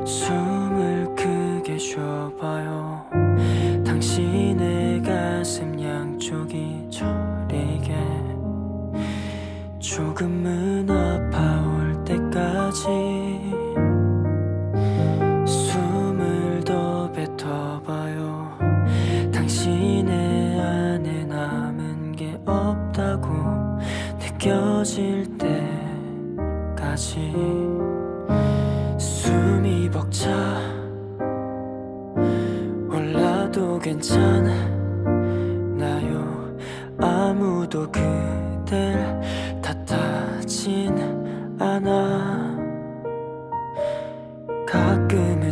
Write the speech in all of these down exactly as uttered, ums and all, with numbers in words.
숨을 크게 쉬어봐요. 당신의 가슴 양쪽이 저리게 조금은 아파올 때까지 숨을 더 뱉어봐요. 당신의 안에 남은 게 없다고 느껴질 때까지 숨이 벅차 올라도 괜찮나요? 아무도 그댈 탓하진 않아. 가끔은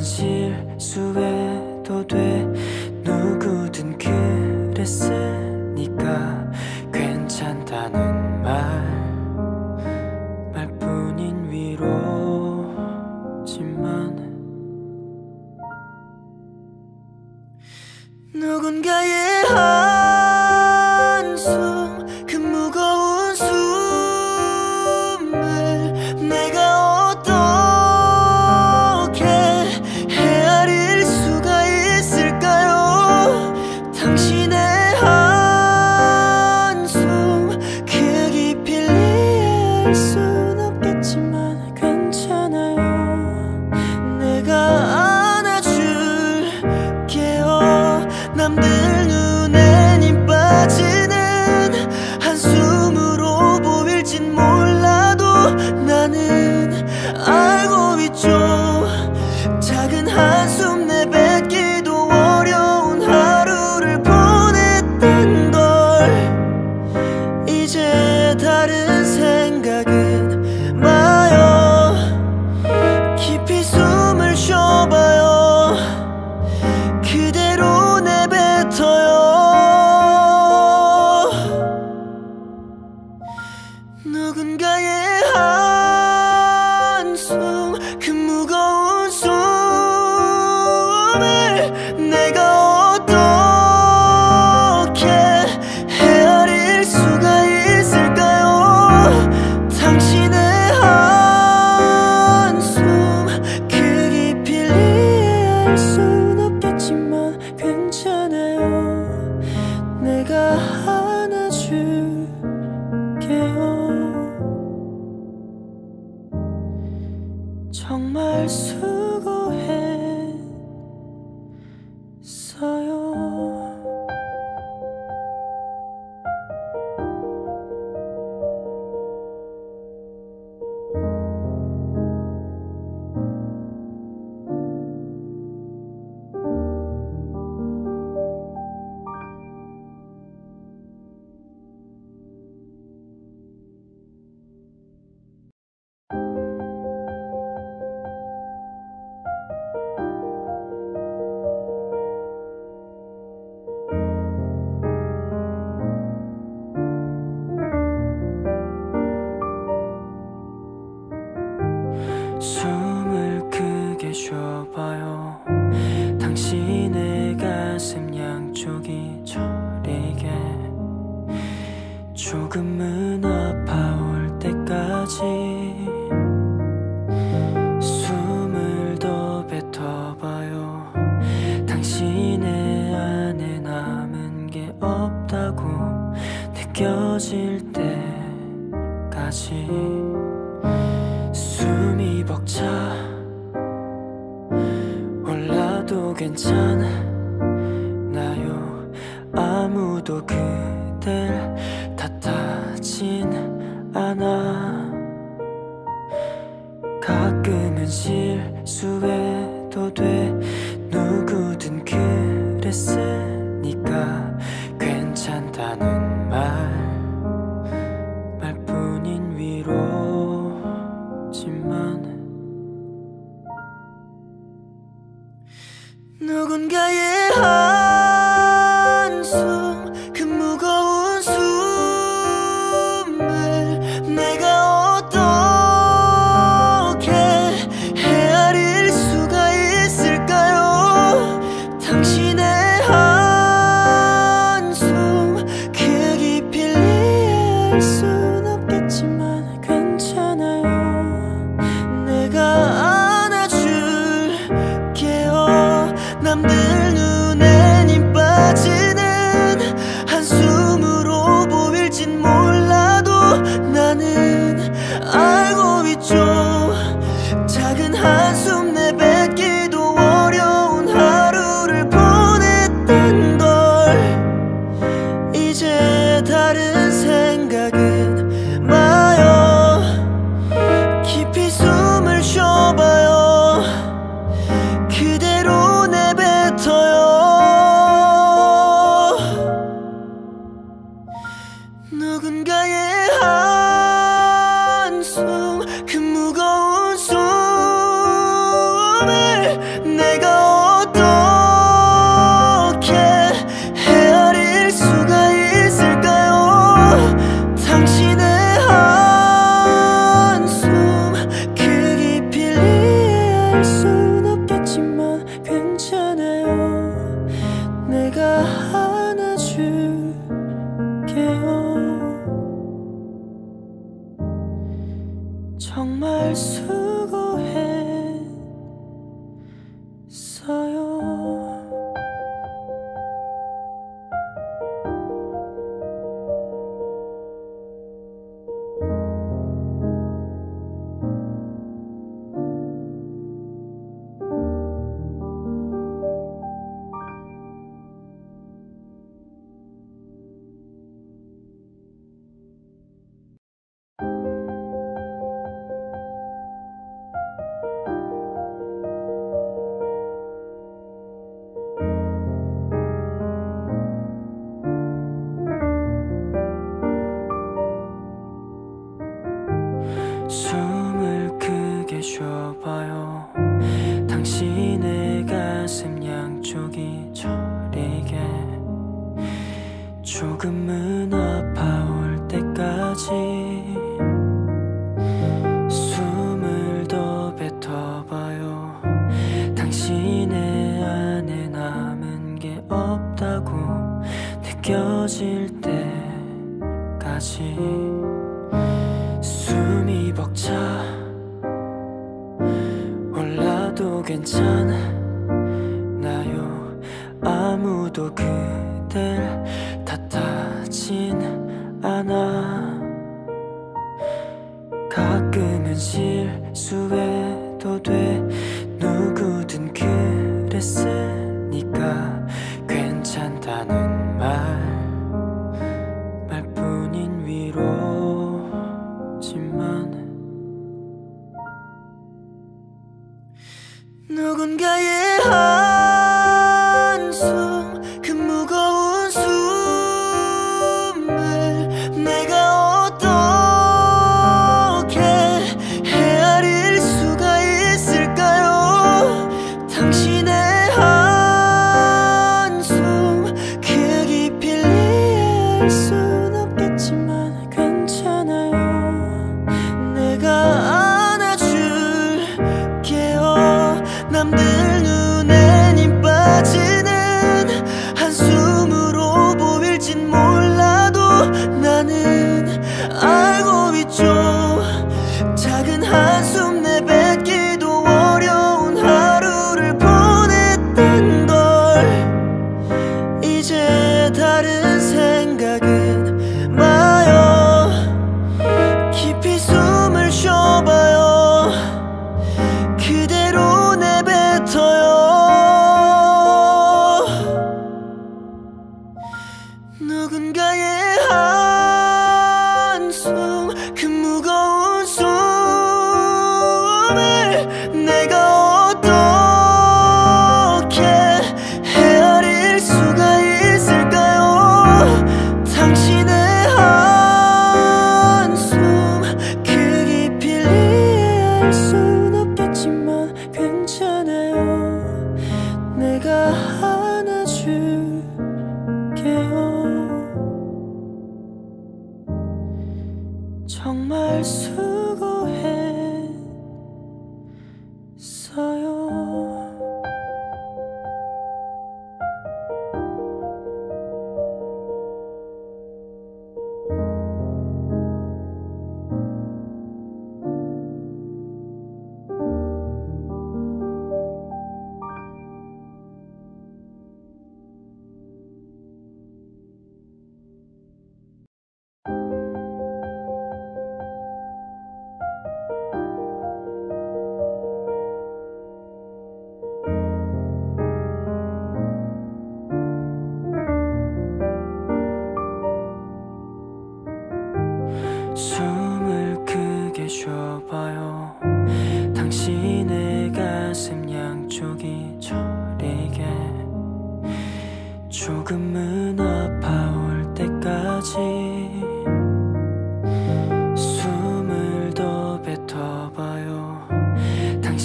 실수해도 돼. 누구든 그랬으니까 괜찮다는 말 말뿐인 위로지만 누군가의 한숨 그 무거운 숨을 내가 어떻게 헤아릴 수가 있을까요? 당신의 한숨 그 깊이를 이해할 순 없겠지만 괜찮아요. 내가 안아줄게요. 남들 눈엔 힘 빠지는 한숨으로 보일진 몰라도 나는 알고 있죠. 작은 한숨 내뱉기도 어려운 하루를 보냈던 걸. 이제 다른 생각은 마요. 깊이 숨을 쉬어봐요. 그대로 내뱉어요. 누군가의 한숨 그 무거운 숨을 내가 어떻게 헤아릴 수가 있을까요? 당신의 한숨 그 깊이를 이해할 순 없겠지만 괜찮아요. 내가 안아줄게요. 정말 수고했어요. 숨을 크게 쉬어봐요. 당신의 가슴 양쪽이 저리게 조금은 아파올 때까지 숨을 더 뱉어봐요. 당신의 안에 남은 게 없다고 느껴질 때까지 숨이 벅차 올라도 괜찮나요? 아무도 그댈 탓하진 않아. 가끔은 실수해도 돼. 누구든 그랬으니까 괜찮다는 말 말뿐인 위로지만 누군가의 한숨 그 무거운 숨을 내가 어떻게 헤아릴 수가 있을까요? 당신의 한숨 그 깊이를 이해할 순 없겠지만 괜찮아요. 내가 안아줄게요. 한숨 내뱉기도 어려운 하루를 보냈던 걸. 이제 다른 생각은 마요. 깊이 숨을 쉬어봐요. 그대로 내뱉어요. 누군가의 한숨, 그 무거운 숨을 내가 어떻게 헤아릴 수가 있을까요? 당신의 한숨 그 깊이를 이해할 순 없겠지만 괜찮아요. 내가 안아줄게요. 정말 수고했어요. 숨을 크게 쉬어봐요. 당신의 가슴 양쪽이 저리게 조금은 아파올 때까지 숨을 더 뱉어봐요. 당신의 안에 남은 게 없다고 느껴질 때까지 숨이 벅차 올라도 괜찮나요? 아무도 그댈 탓하진 않아. 가끔은 실수해도 돼. 누구든 그랬으니까 괜찮다는 말 말뿐인 위로지만 누군가의 한숨, 그 무거운 숨을 내가 어떻게 헤아릴 수가 있을까요? 당신의 한숨 그 깊이를 이해할 순 없겠지만 괜찮아요. 내가 안아줄게요. 남들 눈에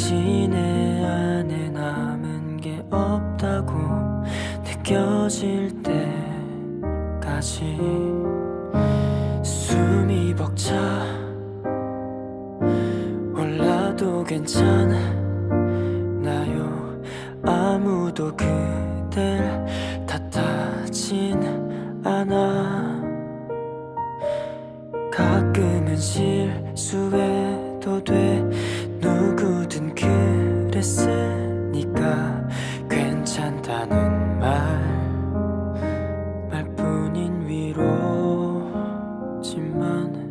당신의 안에 남은 게 없다고 느껴질 때까지 숨이 벅차 올라도 괜찮나요? 아무도 그댈 탓하진 않아. 가끔은 실수해도 돼. 누구든 그랬으니까 괜찮다는 말 말뿐인 위로지만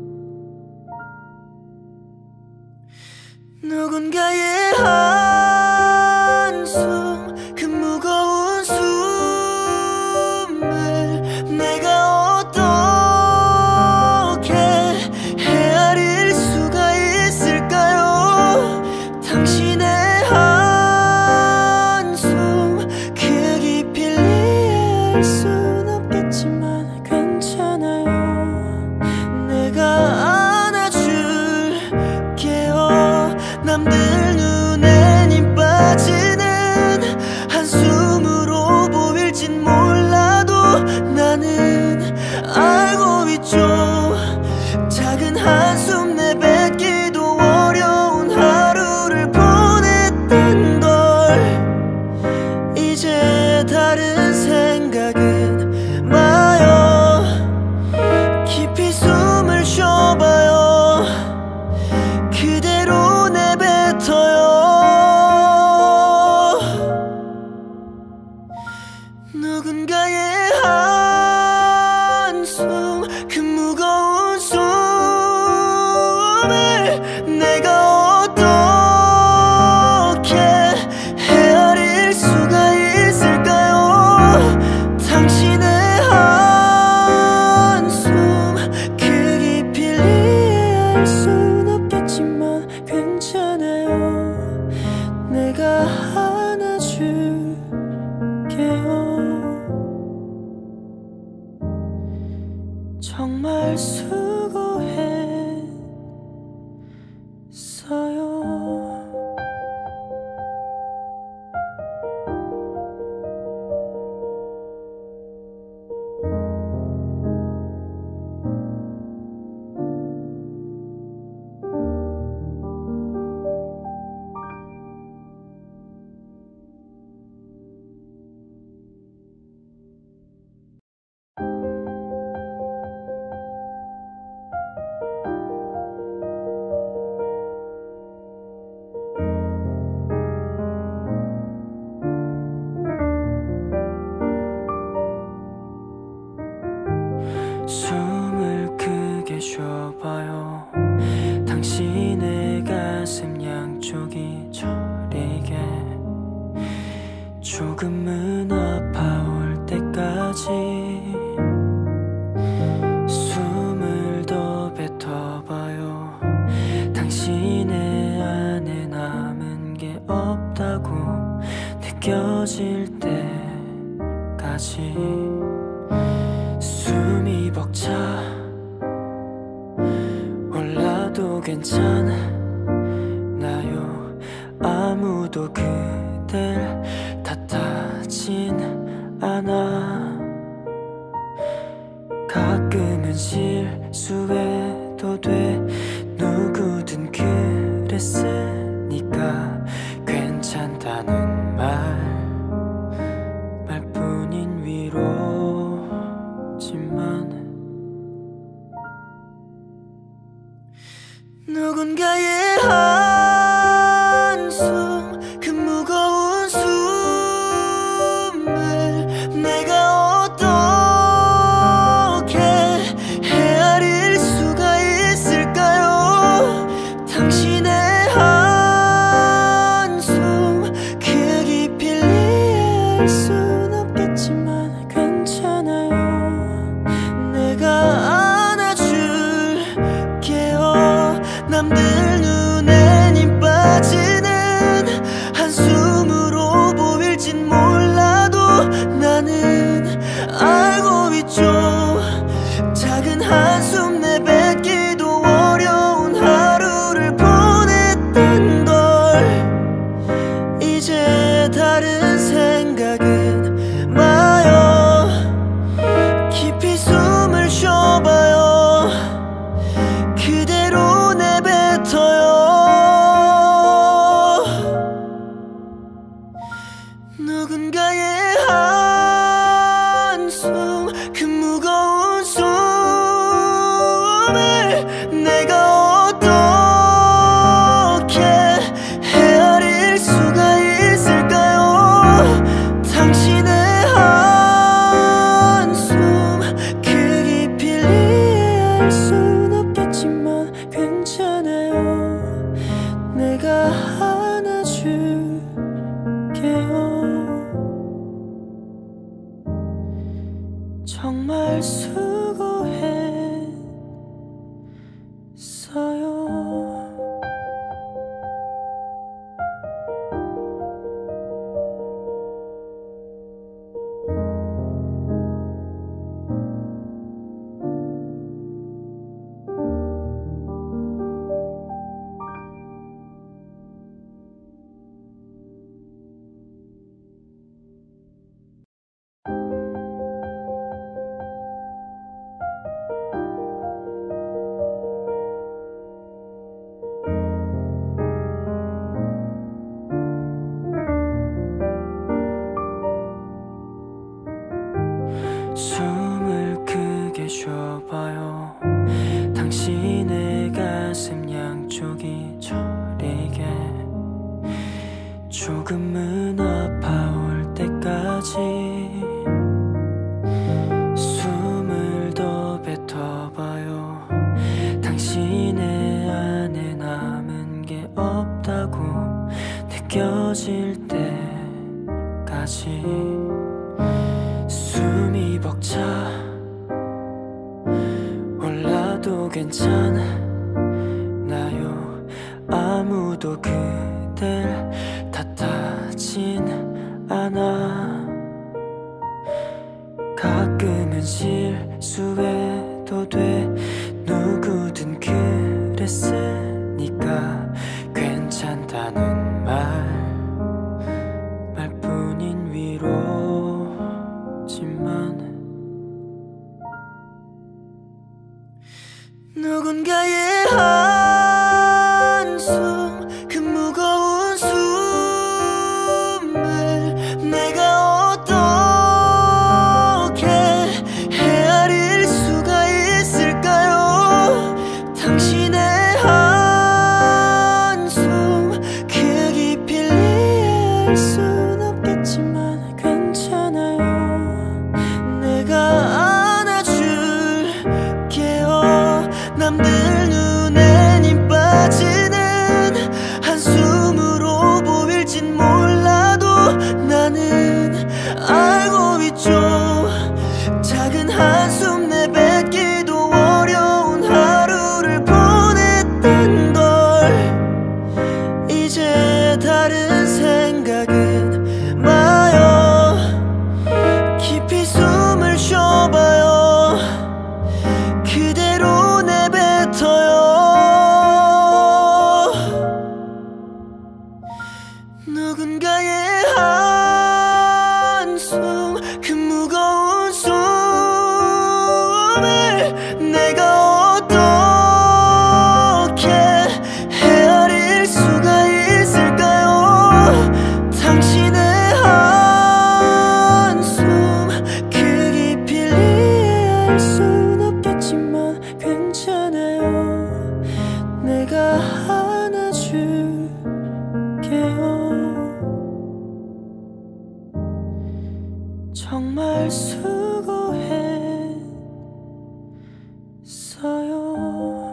누군가의 한숨 그 무거운 숨을 내가 어떻게 헤아릴 수가 있을까요? 당신의 한숨 그 깊이를 이해할 순 없겠지만 괜찮아요. 내가 안아줄게요. 남들 눈엔 힘 빠지는 한숨으로 보일진 몰라도 나는 알고 있죠. 작은 한숨 내뱉기도 어려운 하루를 보냈던 걸 이제 다른 생각은 마요. 깊이 숨을 쉬어봐요. 그대로 내뱉어요. 누군가의 한숨 그 무거운 숨을 내가 어떻게 헤아릴 수가 있을까요? 당신의 한숨 그 깊이를 이해할 순 없겠지만 괜찮아요. 내가 안아줄게요. 정말 수고했어요. 숨을 크게 쉬어봐요. 당신의 가슴 양쪽이 저리게 조금은 아파올 때까지 숨을 더 뱉어봐요. 당신의 안에 남은 게 없다고 느껴질 때까지 숨이 벅차 올라도 괜찮나요? 아무도 그댈 탓하진 않아. 가끔은 실수해도 돼. 누구든 그랬으니까 괜찮다는 말 말뿐인 위로지만 누군가의 한숨 그 무거운 숨을 내가 어떻게 헤아릴 수 수고했어요. 숨을 크게 쉬어봐요. 당신의 가슴 양쪽이 저리게 조금은 아파올 때까지 숨을 더 뱉어봐요. 당신의 안에 남은 게 없다고 느껴질 때까지 숨이 벅차 올라도 괜찮나요? 아무도 그댈 탓하진 않아. 가끔은 실수해도 돼. 누구든 그랬으니까 괜찮다는 말 말뿐인 위로지만 누군가의 한숨 그 무거운 숨을 내가 어떻게 헤아릴 수가 있을까요? 당신의 한숨 그 깊이를 이해할 순 없겠지만 괜찮아요. 내가 안아줄게요. 남들 눈엔 힘 빠지는 한숨으로 보일진 몰라도 나는 알고 있죠. 작은 한숨 내뱉기도 어려운 하루를 보냈던 걸 이제 다른 생각은 마요. 깊이 숨을 쉬어봐요. 그대로 내뱉어요. 누군가의 한숨 그 무거운 숨을 내가 어떻게 헤아릴 수가 있을까요? 당신의 한숨 그 깊이를 이해할 순 없겠지만 괜찮아요. 내가 안아줄게요. 정말 수고했어요.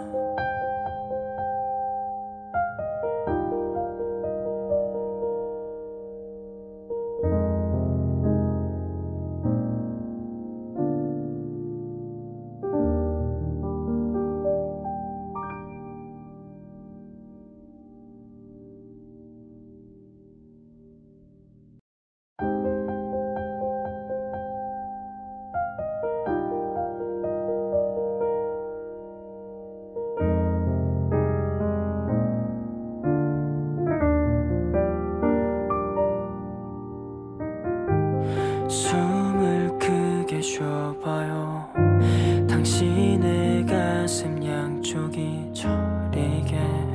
숨을 크게 쉬어봐요. 당신의 가슴 양쪽이 저리게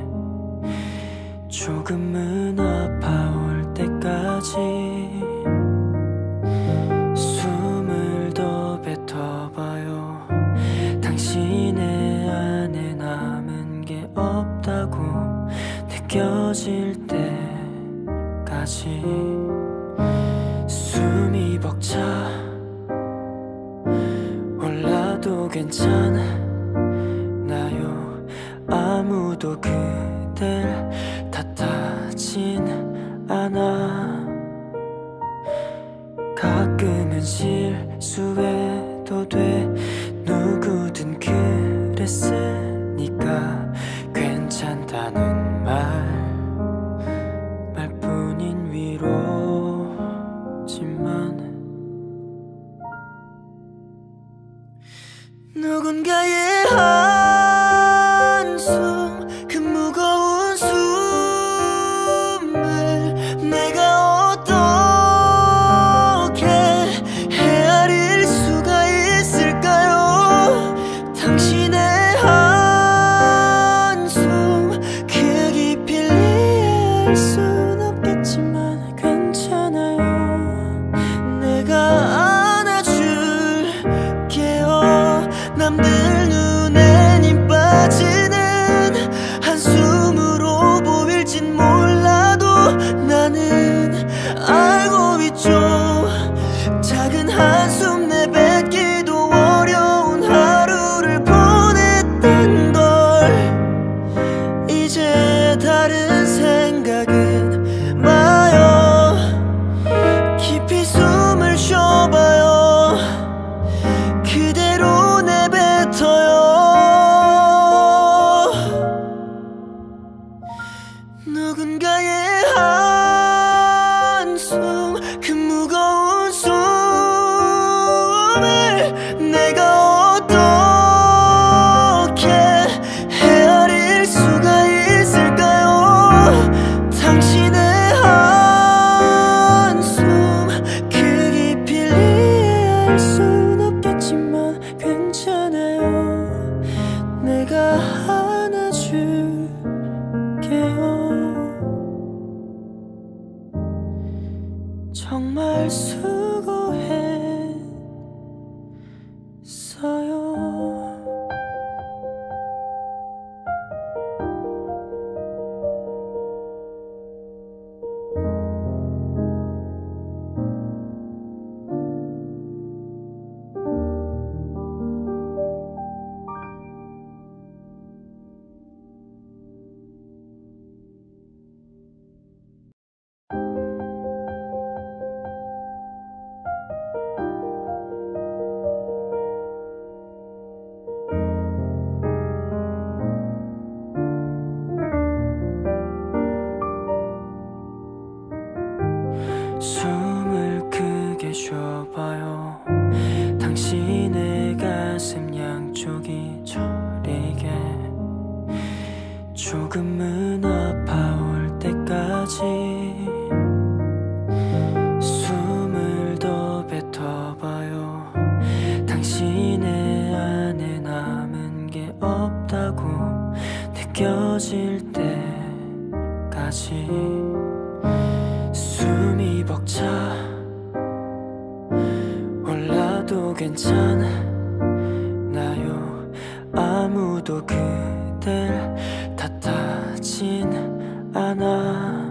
조금은 아파올 때까지 숨을 더 뱉어봐요. 당신의 안에 남은 게 없다고 느껴질 때까지 숨이 벅차 올라도 괜찮나요? 아무도 그댈 탓하진 않아. 가끔은 실수해도 돼. 순 없겠지만 괜찮아요. 내가 안아줄게요. 남들 눈엔 힘 빠지는 한숨으로 보일진 몰라도 나는 알고 있죠. 작은 한숨 내뱉기도 어려운 하루를 보냈던 걸 이제 다른 생각은 마요. 깊이 숨을 쉬어봐요. 그대로 내뱉어요. 누군가의 한숨 그 무거운 숨을 내가 어떻게 헤아릴 수가 있을까요? 당신의 한숨 그 깊이를 이해할 순 없겠지만 괜찮아요. 내가 안아줄게요. 정말 수고했어요. 숨을 크게 쉬어봐요. 당신의 가슴 양쪽이 저리게 조금은 아파올 때까지 숨을 더 뱉어봐요. 당신의 안에 남은 게 없다고 느껴질 때까지 숨이 벅차 올라도 괜찮나요? 아무도 그댈 탓하진 않아.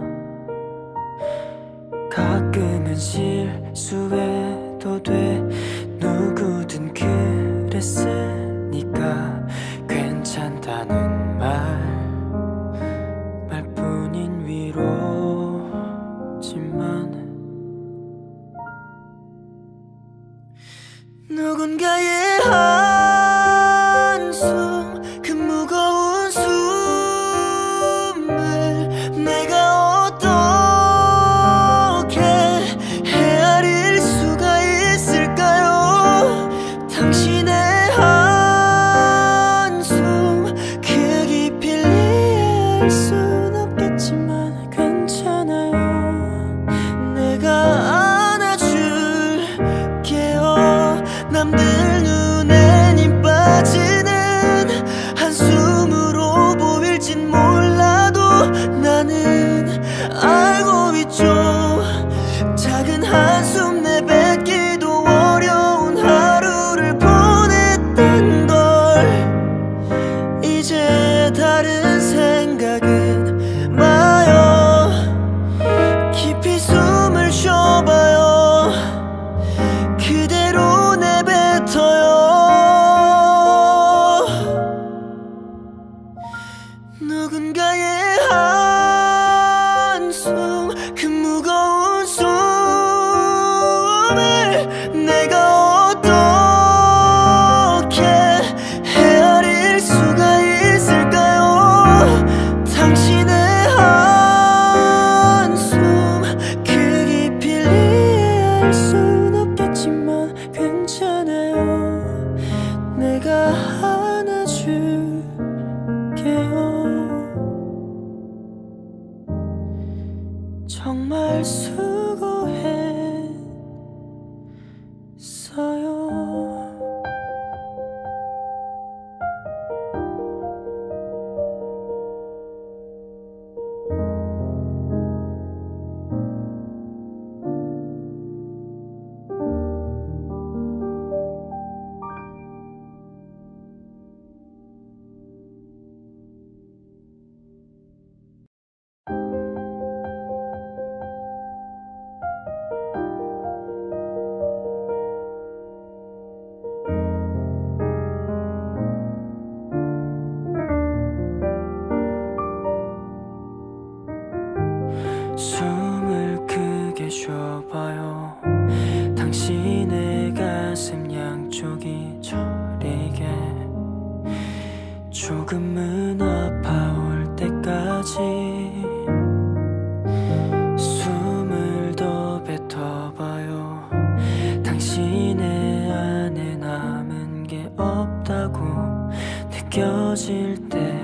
가끔은 실수해도 돼. 누구든 그랬으니까 괜찮다는 말 말뿐인 위로지만 누군가의 한숨 그 무거운 숨을 내가 어떻게 헤아릴 수가 있을까요? 당신의 한숨 그 깊이를 이해할 순 없겠지만 괜찮아요. 내가 안아줄게요. 남들 눈엔 힘 빠지는 한숨으로 보일진 몰라도 나는 알고 있죠. 작은 한숨 내뱉기도 어려운 하루를 보냈던 걸 이제 다른 생각은 마요. 깊이 숨을 쉬어봐요. 그대로 내뱉어요. 누군가의 한숨 그 무거운 숨을 내가 어떻게 헤아릴 수가 있을까요? 당신의 한숨 그 깊이를 이해할 순 없겠지만 괜찮아요. 내가 안아줄게요. 정말 수고했어요. 비춰봐요. 당신의 가슴 양쪽이 저리게 조금은 아파올 때까지 숨을 더 뱉어봐요. 당신의 안에 남은 게 없다고 느껴질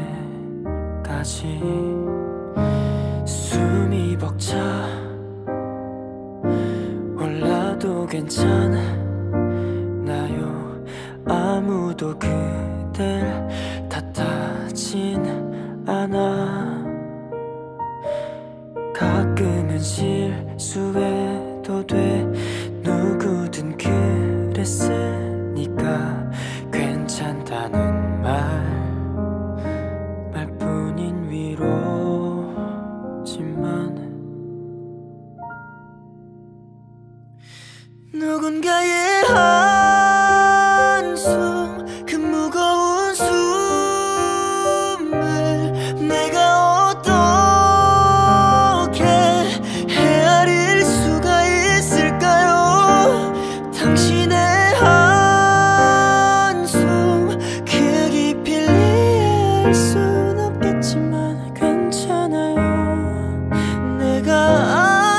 때까지 숨이 벅차 올라도 괜찮나요? 아무도 그댈 탓하진 않아. 가끔은 실수해도 돼. 누구든 그랬으니까 괜찮다는 말 말뿐인 위로지만 누군가의 한숨 그 무거운 숨을 내가 어떻게 헤아릴 수가 있을까요? 당신의 한숨 그 깊이를 이해할 순 없겠지만 괜찮아요. 내가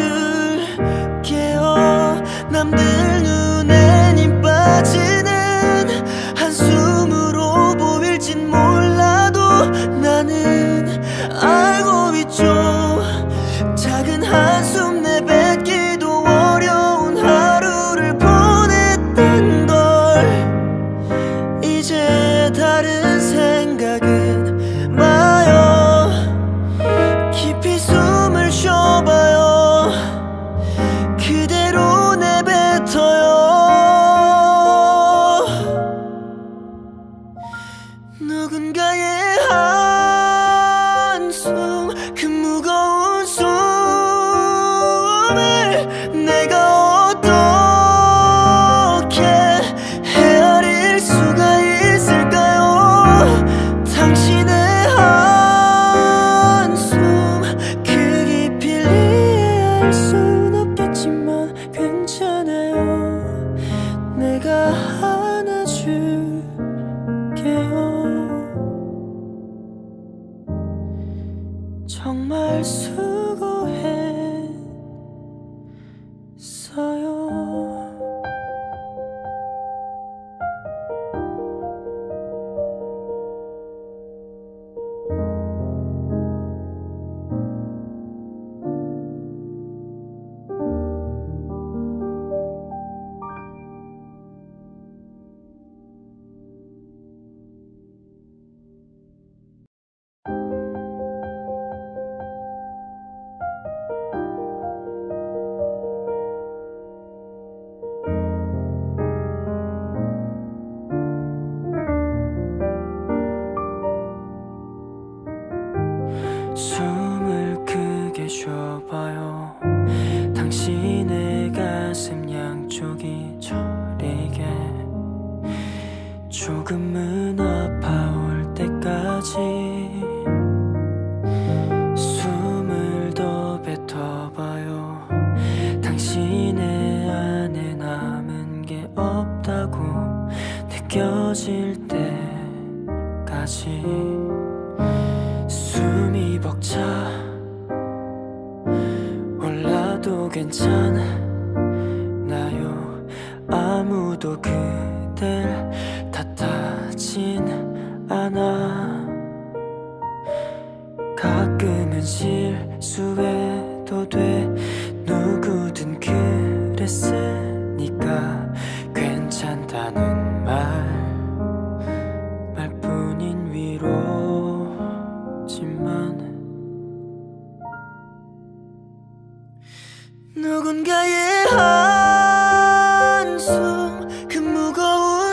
안아줄게요. 남들 눈엔 힘 빠지는 한숨으로 보일진 몰라도 나는 알고 있죠. 작은 한숨 내뱉기도 어려운 하루를 보냈단 걸 이제 다른 생각은 마요. 깊이 숨을 쉬어봐요. 그대로 내뱉어요. 누군가의 한숨 그 무거운 숨을 내가 어떻게 헤아릴 수가 있을까요? 당신의 한숨 그 깊이를 이해할 순 없겠지만 괜찮아요. 내가 안아줄게요. 정말 수고했어요. 숨을 크게 쉬어봐요. 당신의 가슴 양쪽이 저리게 조금은 아파올 때까지 숨을 더 뱉어봐요. 당신의 안에 남은 게 없다고 느껴질 때까지 숨이 벅차 올라도 괜찮나요? 아무도 그댈 탓하진 않아. 가끔은 실수해도 돼. 누구든 그랬으니까 괜찮다는 말 말뿐인 위로지만 누군가의 한숨 그 무거운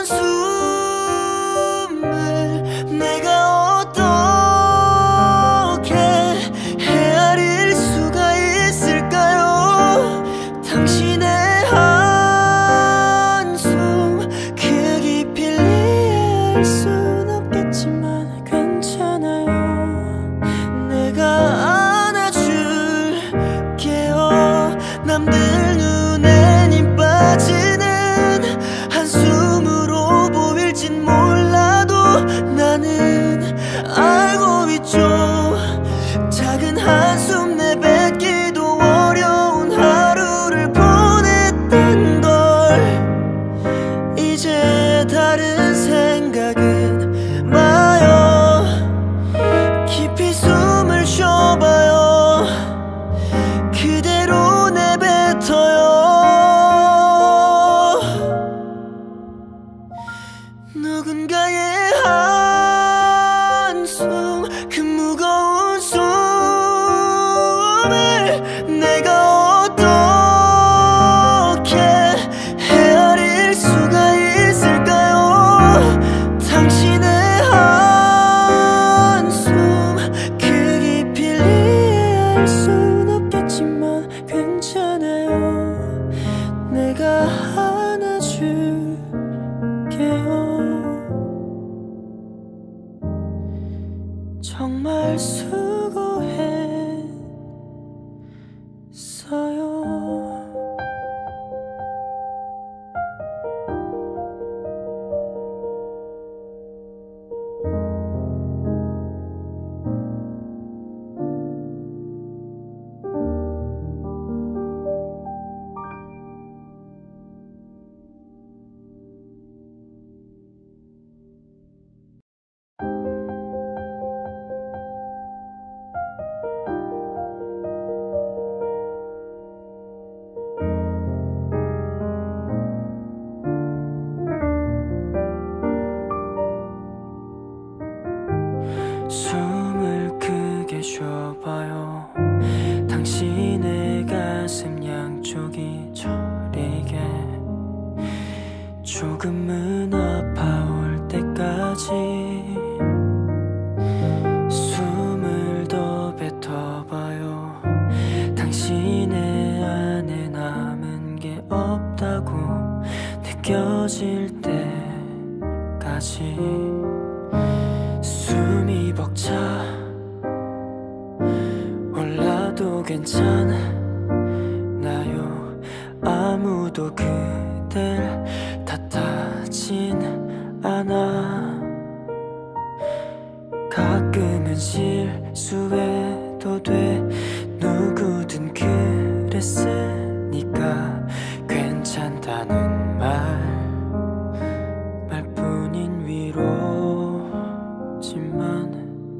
숨을 내가 어떻게 헤아릴 수가 있을까요? 당신의 한숨 그 깊이를 이해할 순 없겠지만 괜찮아요. 내가 안아줄게요. 남들 느껴질 때까지 숨이 벅차 올라도 괜찮나요? 아무도 그댈 탓하진 않아. 가끔은 실수해도 돼. 누구든 그랬으니까 괜찮다는 말 말뿐인 위로지만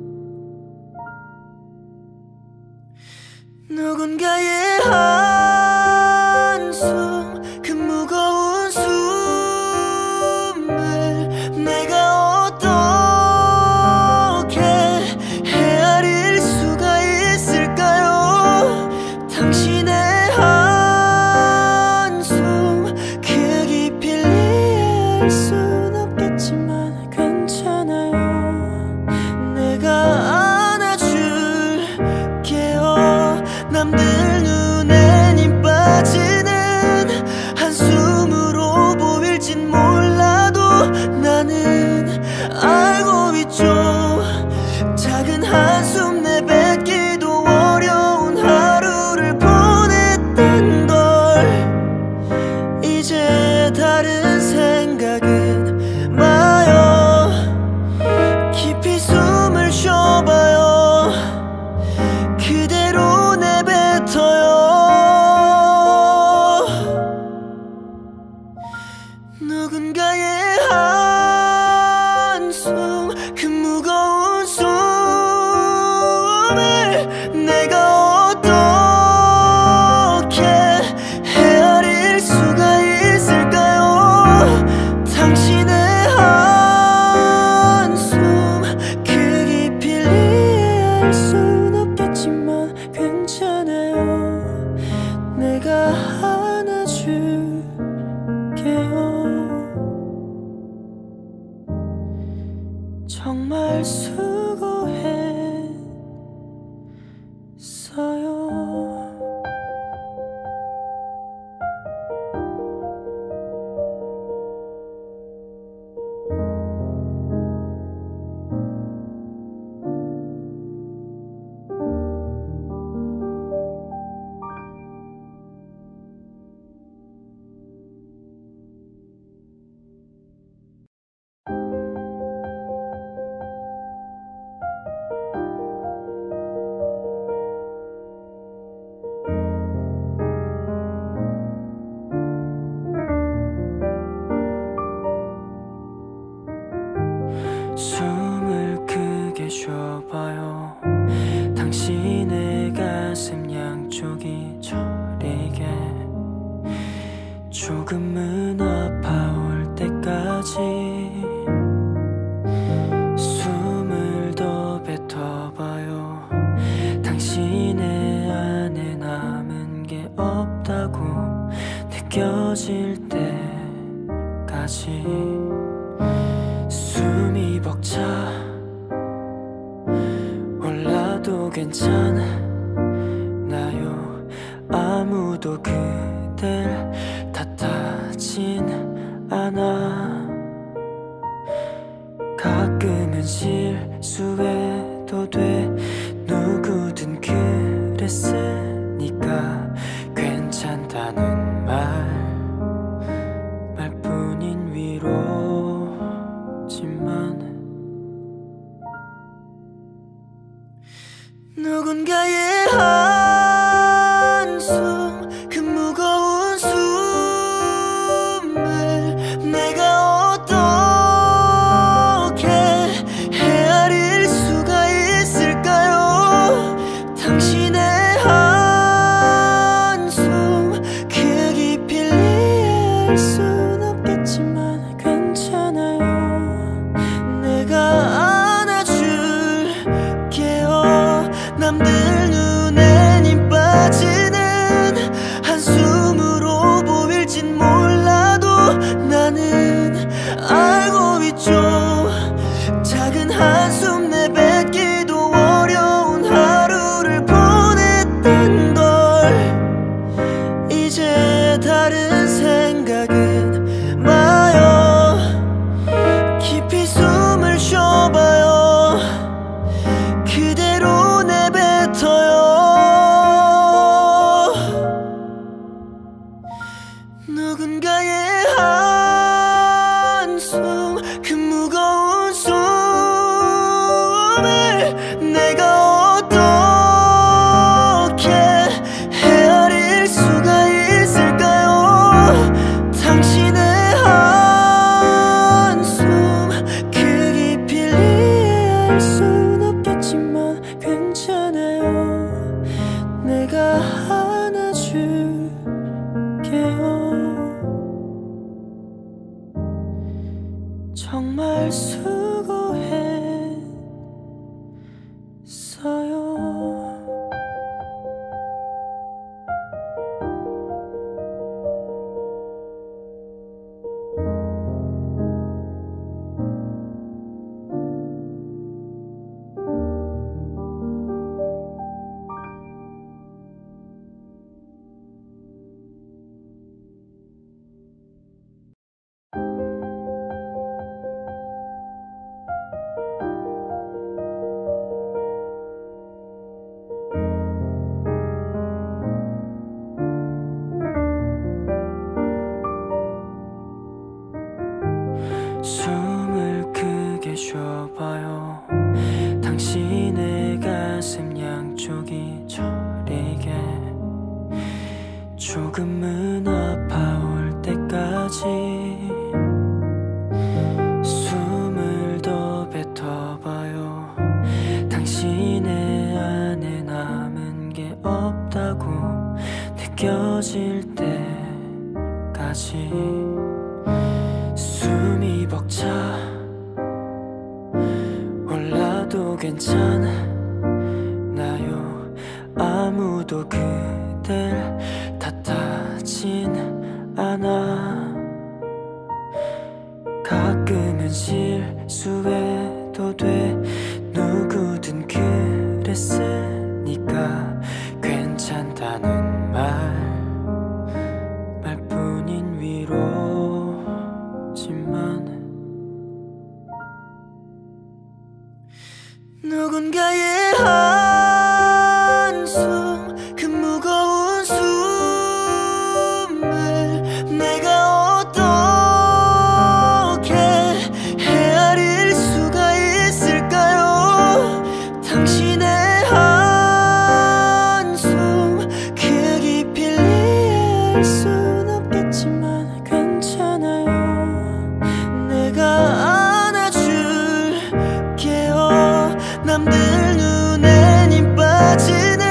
누군가의 한숨 그 무거운 숨을 내가 어떻게 헤아릴 수가 있을까요? 당신의 한숨 그 깊이를 이해할 순 없겠지만 괜찮아요. 내가 안아줄게요. 남들 눈엔 힘 빠지는 한숨으로 보일진 몰라도 나는 알고 있죠. 작은 한숨 내뱉기도 어려운 하루를 보냈던 걸 이제 다른 생각은 마요. 깊이 숨을 쉬어봐요. 그대로 내뱉어요. 누군가의 한숨 그 무거운 숨을 내가 어떻게 헤아릴 수가 있을까요? 당신의 한숨 그 깊이를 이해할 순 없겠지만 괜찮아요. 내가 안아줄게요. 정말 수고했어요. 숨을 크게 쉬어봐요. 당신의 가슴 양쪽이 저리게 조금은 아파올 때까지 숨을 더 뱉어봐요. 당신의 안에 남은 게 없다고 느껴질 때까지 숨이 벅차 올라도 괜찮나요? 아무도 그댈 탓하진 않아. 가끔은 실수해도 돼. 누구든 그랬으니까 괜찮다는 말 말뿐인 위로지만 누군가의 한숨 그 무거운 숨을 내가 어떻게 헤아릴 수 조금은 아파올 때까지 숨을 더 뱉어봐요. 당신의 안에 남은 게 없다고 느껴질 때까지 숨이 벅차 올라도 괜찮아요. 아무도 그댈 탓하진 않아. 가끔은 실수해도 돼. 누구든 그랬으니까 괜찮다는 말 말뿐인 위로지만 누군가의 한숨 그 무거운 숨을 내가 어떻게 헤아릴 수가 있을까요? 당신의 한숨 그 깊이를 이해할 순 없겠지만 괜찮아요. 내가 안아줄게요. 남들 눈엔 힘 빠지는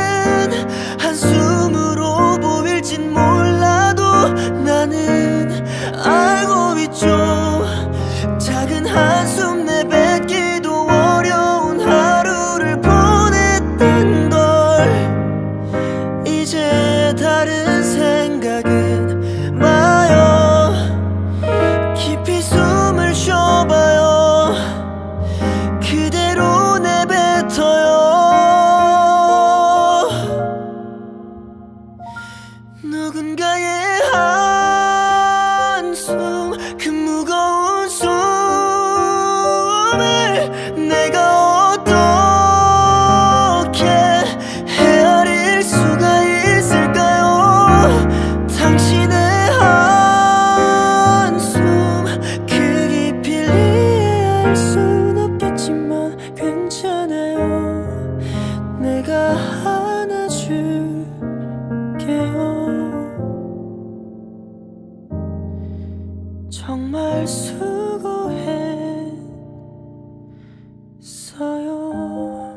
한숨으로 보일진 몰라도 나는 알고 있죠. 작은 한숨 내뱉기도 어려운 하루를 보냈던 걸 이제 다른 생각은 마요. 깊이 숨을 쉬어봐요. 그대로 내뱉어요. 누군가의 한숨 그 무거운 숨을 내가 어떻게 헤아릴 수가 있을까요? 당신의 한숨 그 깊이를 이해할 순 없겠지만 괜찮아요. 내가 안아줄게요. 정말 수고했어요.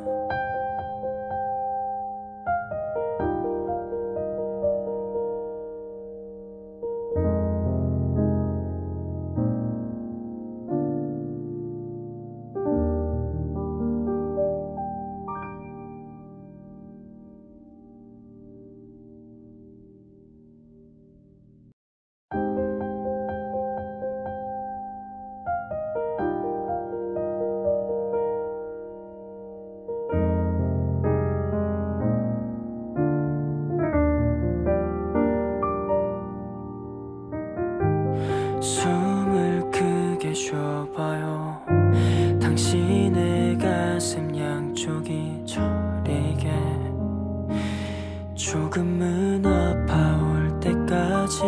숨을 크게 쉬어봐요. 당신의 가슴 양쪽이 저리게 조금은 아파올 때까지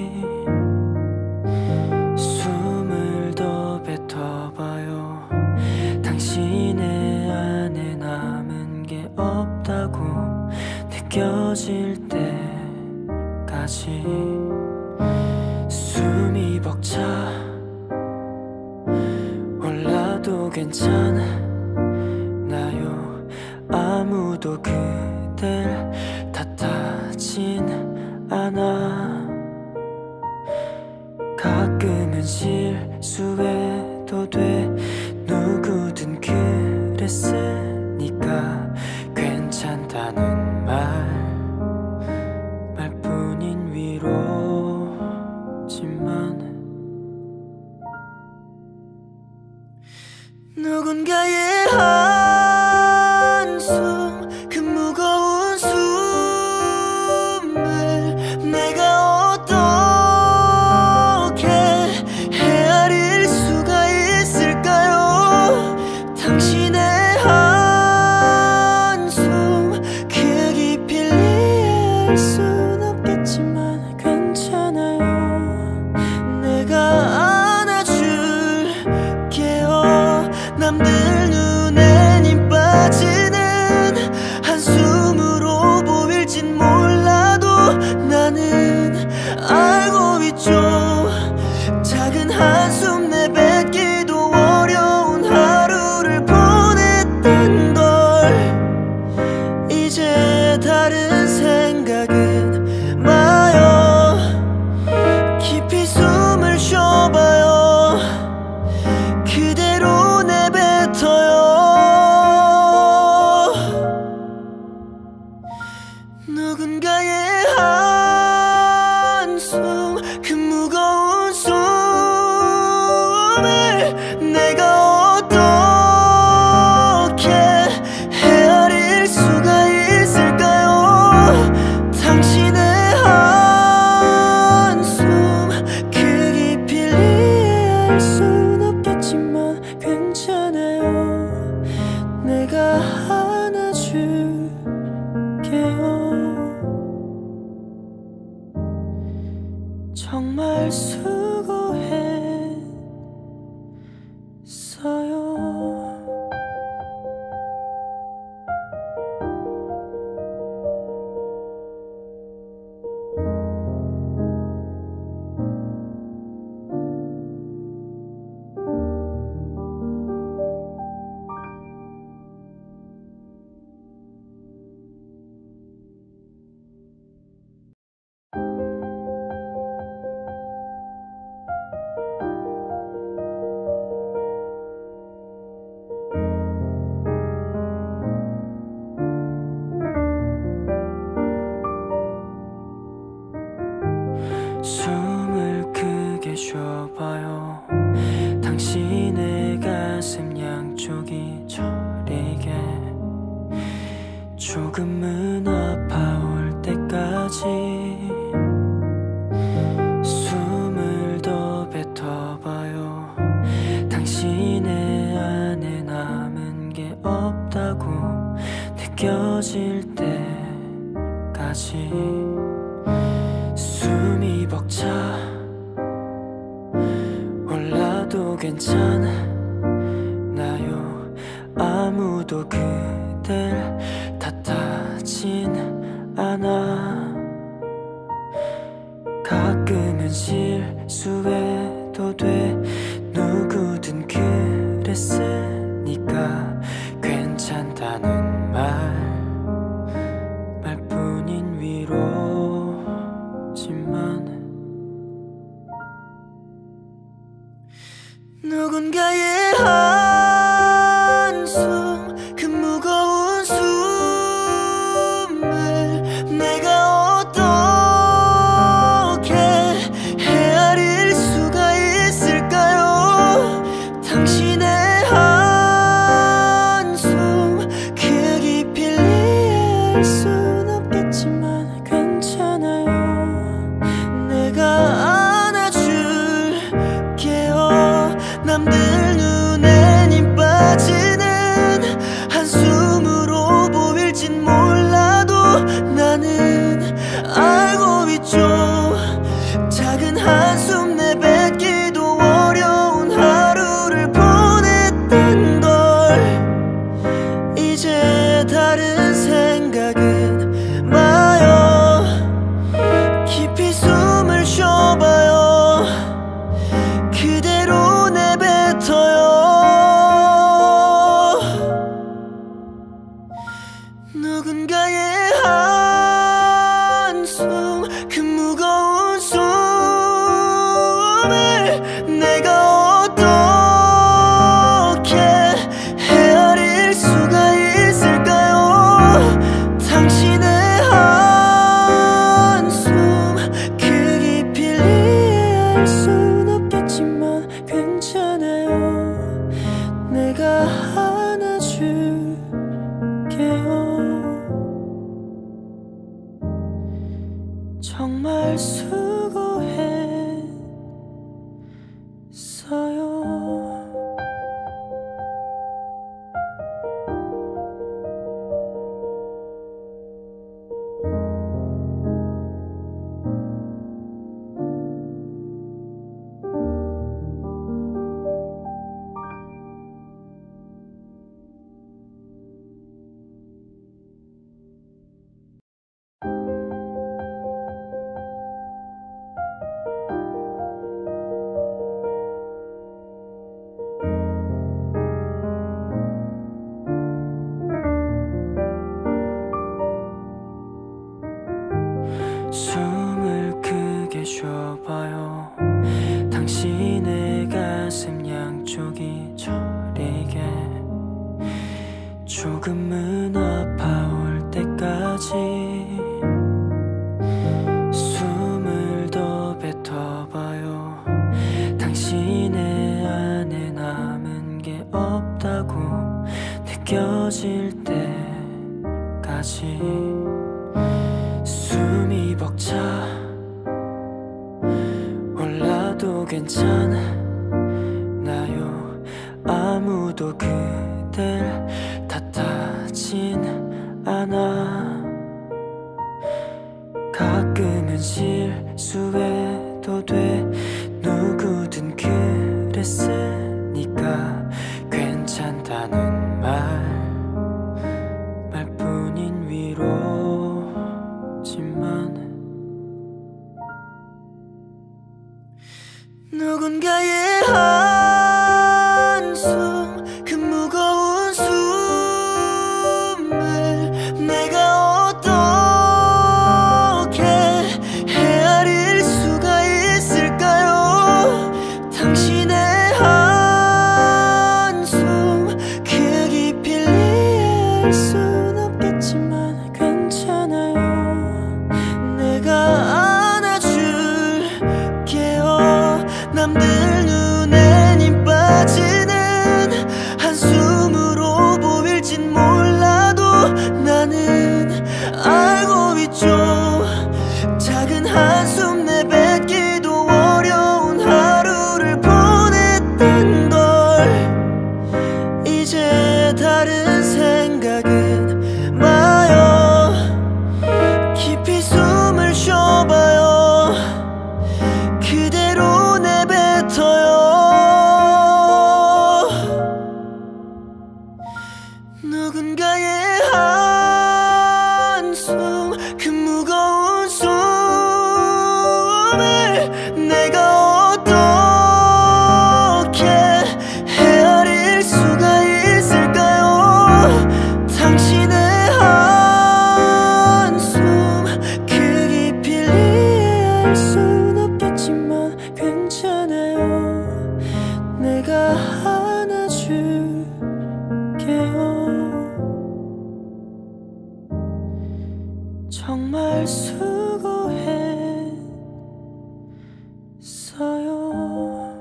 숨을 더 뱉어봐요. 당신의 안에 남은 게 없다고 느껴질 때까지 숨이 벅차 올라도 괜찮아요. 아무도 그댈 탓하진 않아. 가끔은 실수해도 돼. 누구든 그랬으니까 괜찮다는 말 말뿐인 위로지만 누군가의 한숨 그 무거운 숨을 내가 어떻게 헤아릴 수가 있을까요? 당신의 한숨 그 깊이를 이해할 순 없겠지만 괜찮아요. 내가 안아줄게요. 남들 눈 한숨 그 무거운 숨을 내가 어떻게 헤아릴 수가 있을까요? 당신의 한숨 그 깊이를 이해할 순 없겠지만 괜찮아요. 내가 안아줄게요. 정말 수고했어요. 숨을 크게 쉬어봐요. 당신의 가슴 양쪽이 저리게 조금은 아파올 때까지 숨을 더 뱉어봐요. 당신의 안에 남은 게 없다고 느껴질 때까지 숨이 벅차 올라도 괜찮나요? 아무도 그댈 탓하진 않아. 가끔은 실수해도 돼. 누구든 그랬으니까 괜찮다는 말 말뿐인 위로지만 누군가의 한숨 그 무거운 숨을 내가 어떻게 헤아릴 수가 있을까요? 당신의 한숨 그 깊이를 이해할 순 없겠지만 괜찮아요. 내가 안아줄게요. 남들 눈엔 힘 빠지는 한숨으로 보일진 몰라도 나는 알고 있죠. 작은 한숨 내뱉기도 어려운 하루를 보냈던 걸 이제 다른 생각은 마요. 깊이 숨을 쉬어봐요. 그대로 내뱉어요. 누군가의 한숨 그 무거운 숨을 내가 어떻게 헤아릴 수가 있을까요? 당신의 한숨 그 깊이를 이해할 순 없겠지만 괜찮아요. 내가 안아줄게요. 정말 수고했어요. 숨을 크게 쉬어봐요. 당신의 가슴 양쪽이 저리게 조금은 아파올 때까지 벅차 올라도 괜찮나요? 아무도 그댈 탓하진 않아. 가끔은 실수해도 돼. 누구든 그랬으니까 괜찮다는 말 말뿐인 위로지만 누군가의 한숨 그 무거운 숨을 내가 어떻게 헤아릴 수가 있을까요? 당신의 한숨 그 깊이를 이해할 순 없겠지만 괜찮아요. 내가 안아줄게요. 남들 눈엔 힘 빠지는 한숨으로 보일진 몰라도 나는 알고 있죠. 작은 한숨 내뱉기도 어려운 하루를 보냈던 걸 이제 다른 생각은 마요. 깊이 숨을 쉬어봐요. 그대로 내뱉어요. 누군가의 한숨 그 무거운 숨을 내가 어떻게 헤아릴 수가 있을까요? 당신의 한숨 그 깊이를 이해할 순 없겠지만 괜찮아요. 내가 안아줄게요. 정말 수고했어요.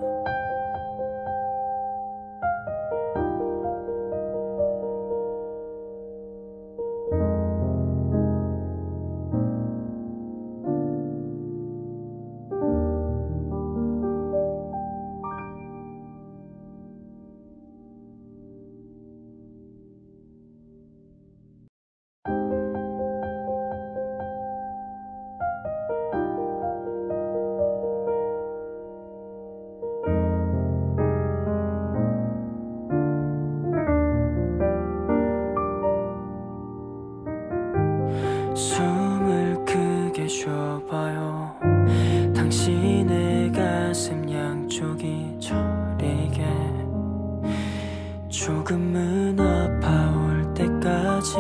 숨을 크게 쉬어봐요. 당신의 가슴 양쪽이 저리게 조금은 아파올 때까지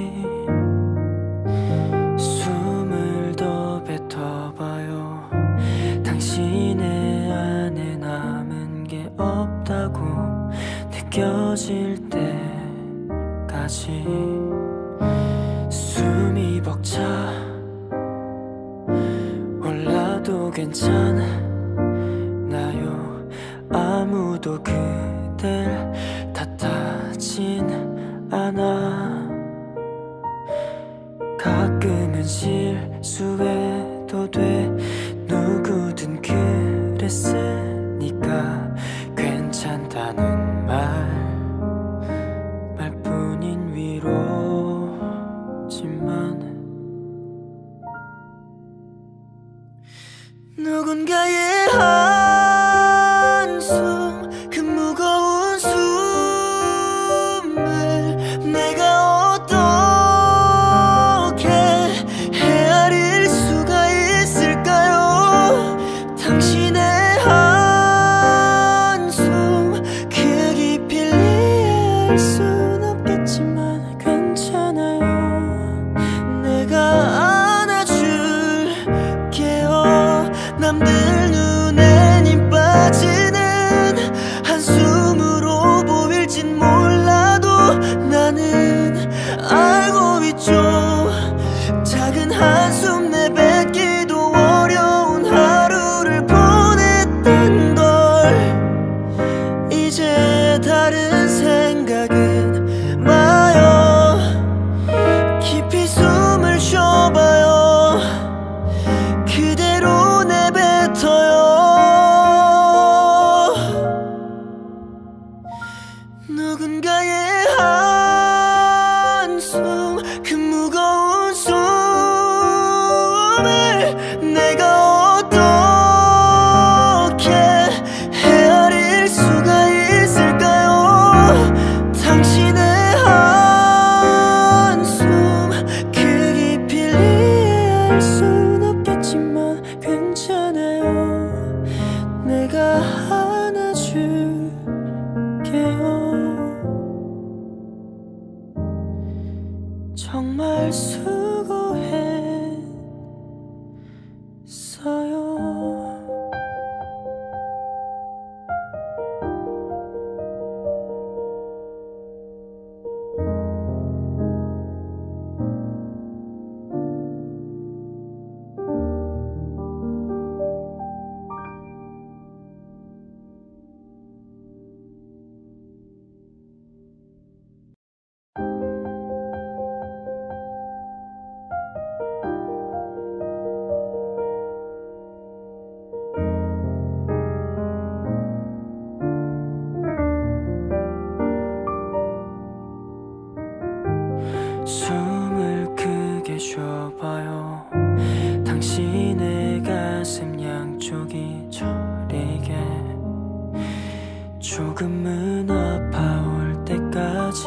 숨을 더 뱉어봐요. 당신의 안에 남은 게 없다고 느껴질 때까지 숨이 벅차 올라도 괜찮나요? 아무도 그댈 탓하진 않아. 가끔은 실수해도 돼. 누구든 그랬으니까 괜찮다는 말 말뿐인 위로지만 누군가의 한숨 그 무거운 숨을 내가 어떻게 헤아릴 수가 있을까요? 당신의 한숨 그 깊이를 이해할 순 없겠지만 괜찮아요. 내가 안아줄게요. 남들 눈에 내가 어떻게 헤아릴 수가 있을까요? 당신의 한숨 그 깊이를 이해할 순 없겠지만 괜찮아요. 내가 안아줄게요. 정말 수고했어요. 숨을 크게 쉬어봐요. 당신의 가슴 양쪽이 저리게 조금은 아파올 때까지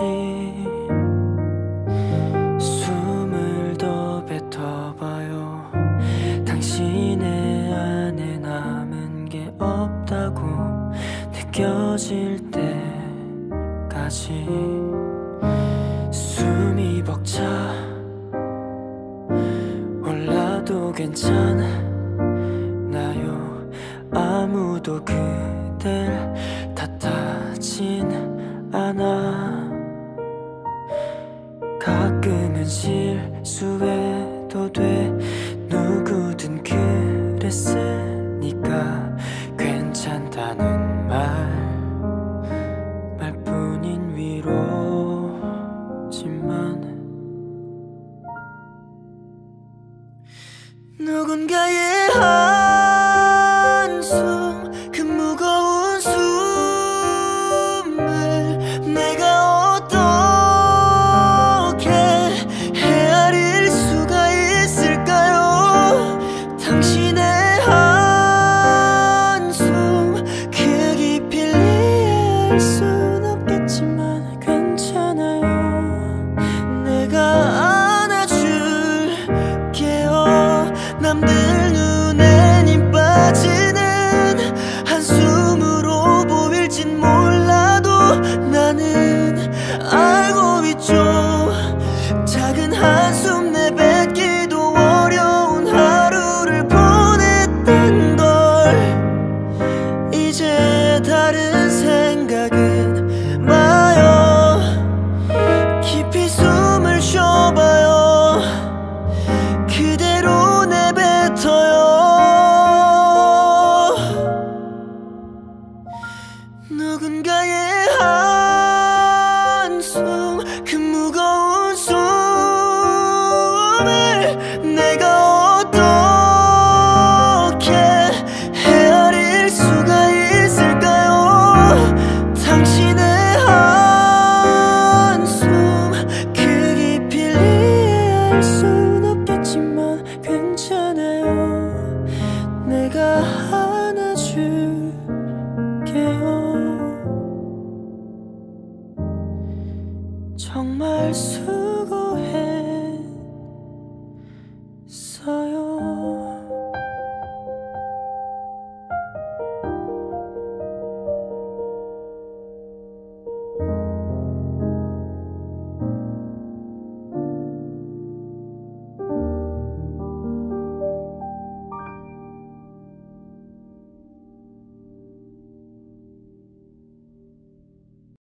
숨을 더 뱉어봐요. 당신의 안에 남은 게 없다고 느껴질 때까지 숨이 벅차 올라도 괜찮나요? 아무도 그댈 탓하진 않아. 가끔은 실수해도 돼. 누구든 그랬으니까 괜찮다는 말 말뿐인 위로지만 누군가의